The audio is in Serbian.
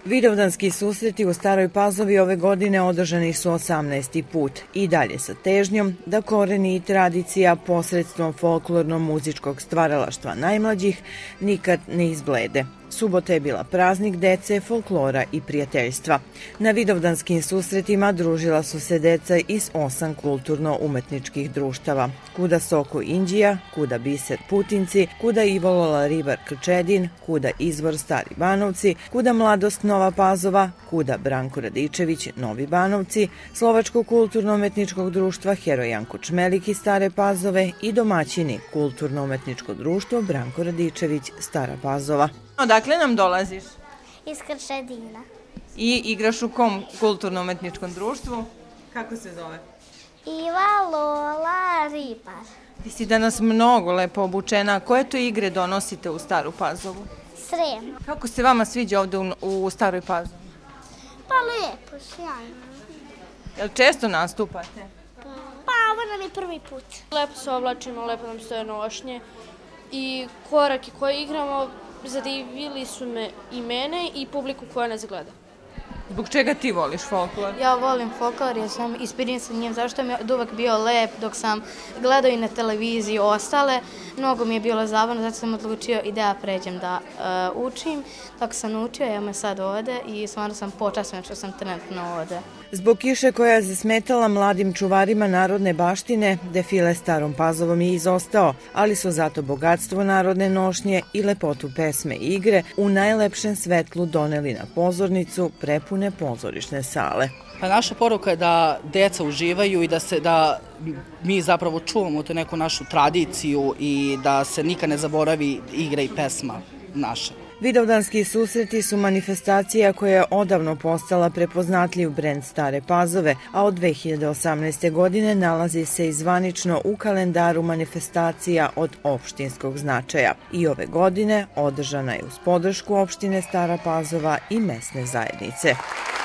Vidovdanski susreti u Staroj Pazovi ove godine održani su 18. put i dalje sa težnjom da koreni i tradicija posredstvom folklorno-muzičkog stvaralaštva najmlađih nikad ne izblede. Subota je bila praznik dece, folklora i prijateljstva. Na vidovdanskim susretima družila su se deca iz 8 kulturno-umetničkih društava. Kuda Soko Inđija, Kuda Biser Putinci, Kuda Ivolola Ribar Krčedin, Kuda Izvor Stari Banovci, Kuda Mladost Nova Pazova, Kuda Branko Radičević Novi Banovci, Slovačko kulturno-umetničkog društva Heroj Janko Čmelik iz Stare Pazove i domaćini Kulturno-umetničko društvo Branko Radičević Stara Pazova. Odakle nam dolaziš? Iz Krčedina. I igraš u kom kulturno-umetničkom društvu? Kako se zove? Ivolola Ribar. Ti si danas mnogo lepo obučena. Koje to igre donosite u Staru Pazovu? Srem. Kako se vama sviđa ovde u Staroj Pazovi? Pa lepo, sjajno. Jel često nastupate? Pa ovo nam je prvi put. Lepo se oblačimo, lepo nam stoje nošnje i korake koje igramo zadivili su me i mene i publiku koja nas gleda. Zbog čega ti voliš folklor? Ja volim folklor jer sam inspiriran sa njim, zašto mi je uvek bio lep dok sam gledao i na televiziji ostale. Mnogo mi je bilo zabavno, zato sam odlučio i da ja pređem da učim. Tako sam naučio, ja me sad ovde i stvarno sam počastvena što sam trenutno ovde. Zbog kiše koja je zasmetala mladim čuvarima narodne baštine, defile Starom Pazovom je izostao, ali su zato bogatstvo narodne nošnje i lepotu pesme i igre u najlepšem svetlu doneli na pozornicu prepune pozorišne sale. Pa naša poruka je da deca uživaju i da mi zapravo čuvamo tu neku našu tradiciju i da se nikad ne zaboravi igra i pesma naša. Vidovdanski susreti su manifestacija koja je odavno postala prepoznatljiv brend Stare Pazove, a od 2018. godine nalazi se i zvanično u kalendaru manifestacija od opštinskog značaja. I ove godine održana je uz podršku opštine Stara Pazova i mesne zajednice.